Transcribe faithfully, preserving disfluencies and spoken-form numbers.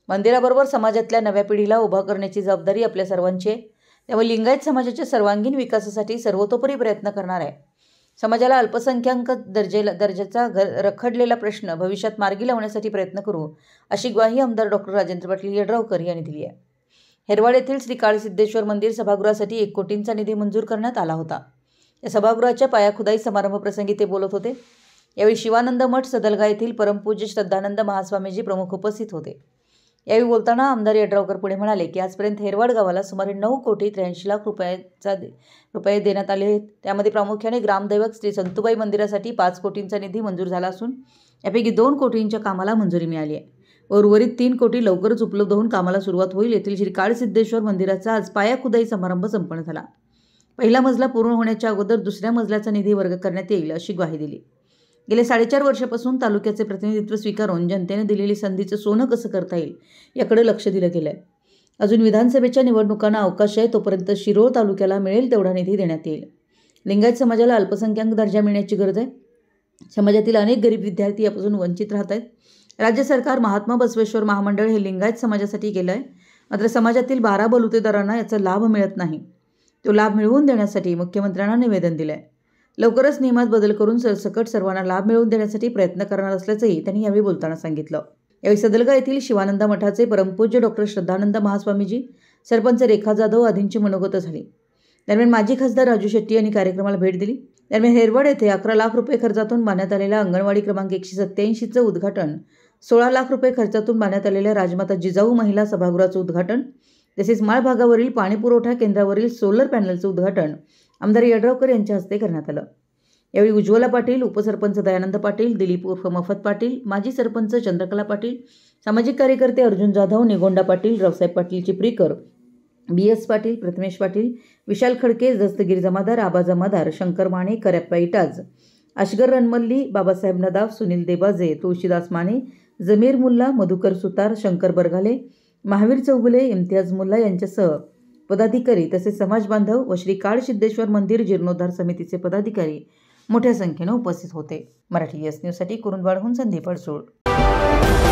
मंदिराबरोबर समाजातल्या नव्या पिढीला उभा करण्याची जबाबदारी आपल्या सर्वांची आहे। त्यामुळे लिंगायत समाजाच्या सर्वांगीण विकासासाठी सर्वतोपरी प्रयत्न करणार आहे। समाजाला अल्पसंख्याक दर्जेला दर्जाचा रखडलेला प्रश्न भविष्यात मार्गी लावण्यासाठी प्रयत्न करू, अशी ग्वाही आमदार डॉक्टर राजेंद्र पाटील यड्रावकर यांनी दिली आहे। हेरवाड येथील श्री काळसिद्धेश्वर मंदिर सभागृहासाठी एक कोटींचा निधी मंजूर करण्यात आला होता। या सभागृहाच्या पायाखुदाई समारंभ प्रसंगी ते बोलत होते। यावेळी शिवानंद मठ सदलगा येथील परमपूज्य श्रद्धानंद महास्वामीजी प्रमुख उपस्थित होते। यावेळी बोलताना आमदार यड्रावकर पुढे म्हणाले की आजपर्यंत हेरवाड गावाला सुमारे नऊ कोटी त्र्याऐंशी लाख रुपयाचा रुपये देण्यात आले आहेत। त्यामध्ये प्रामुख्याने ग्रामदैवत श्री संतुबाई मंदिरासाठी पाच कोटींचा निधी मंजूर झाला असून यापैकी दोन कोटींच्या कामाला मंजुरी मिळाली आहे। उर्वरित तीन कोटी लवकरच उपलब्ध होऊन कामाला सुरुवात होईल। येथील श्री काळसिद्धेश्वर मंदिराचा आज पायाखुदाई समारंभ संपन्न झाला। पहिला मजला पूर्ण होण्याच्या अगोदर दुसऱ्या मजल्याचा निधी वर्ग करण्यात येईल, अशी ग्वाही दिली। गेल्या साडेचार वर्षापासून तालुक्याचे प्रतिनिधित्व स्वीकारून जनतेने दिलेली संधीचं सोनं कसं करता येईल याकडे लक्ष दिलं गेलं आहे। अजून विधानसभेच्या निवडणुकांना अवकाश आहे, तोपर्यंत शिरोळ तालुक्याला मिळेल तेवढा निधी देण्यात येईल। लिंगायत समाजाला अल्पसंख्याक दर्जा मिळण्याची गरज आहे। समाजातील अनेक गरीब विद्यार्थी यापासून वंचित राहत आहेत। राज्य सरकार महात्मा बसवेश्वर महामंडळ हे लिंगायत समाजासाठी केलं आहे, मात्र समाजातील बारा बलुतेदारांना याचा लाभ मिळत नाही। तो लाभ मिळवून देण्यासाठी मुख्यमंत्र्यांना निवेदन दिलं आहे। लवकरच नियमात बदल करून सरसकट सर्वांना लाभ मिळवून देण्यासाठी प्रयत्न करणार असल्याचंही त्यांनी यावेळी बोलताना सांगितलं। यावेळी सदलगा येथील शिवानंद मठाचे परमपूज्य डॉक्टर श्रद्धानंद महास्वामीजी, सरपंच रेखा जाधव आदींची मनोगत झाली। दरम्यान माजी खासदार राजू शेट्टी यांनी कार्यक्रमाला भेट दिली। दरम्यान हेरवाड येथे अकरा लाख रुपये खर्चातून बांधण्यात आलेल्या अंगणवाडी क्रमांक एकशे सत्त्याऐंशीचं उद्घाटन, सोळा लाख रुपये खर्चातून बांधण्यात आलेल्या राजमाता जिजाऊ महिला सभागृहाचं उद्घाटन तसेच माळ भागावरील पाणीपुरवठा केंद्रावरील सोलर पॅनलचं उद्घाटन आमदार यड्रावकर यांच्या हस्ते करण्यात आलं। यावेळी उज्ज्वला पाटील, उपसरपंच दयानंद पाटील, दिलीप उर्फ मफत पाटील, माजी सरपंच चंद्रकला पाटील, सामाजिक कार्यकर्ते अर्जुन जाधव, निगोंडा पाटील, रावसाहेब पाटील चिपरीकर, बी एस पाटील, प्रथमेश पाटील, विशाल खडके, दस्तगीर जमादार, आबा जमादार, शंकर माने, करप्पा इटाज, अशगर रणमल्ली, बाबासाहेब नदाफ, सुनील देबाजे, तुळशीदास माने, जमीर मुल्ला, मधुकर सुतार, शंकर बरघाले, महावीर चौगुले, इम्तियाज मुल्ला यांच्यासह पदाधिकारी तसेच समाज बांधव व श्री काळसिद्धेश्वर मंदिर जीर्णोद्धार समितीचे पदाधिकारी मोठ्या संख्येने उपस्थित होते। मराठी एस न्यूजसाठी कुरुंदवाडहून संदीप अडसूळ।